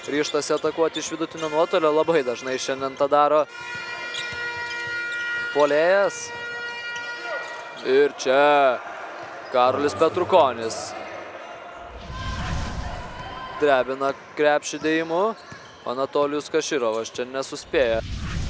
ryžtasi atakuoti iš vidutinio nuotolio, labai dažnai šiandien tą daro puolėjas. Ir čia Karolis Petrukonis drebina krepšį dėjimu, Anatolijus Kaširovas čia nesuspėja.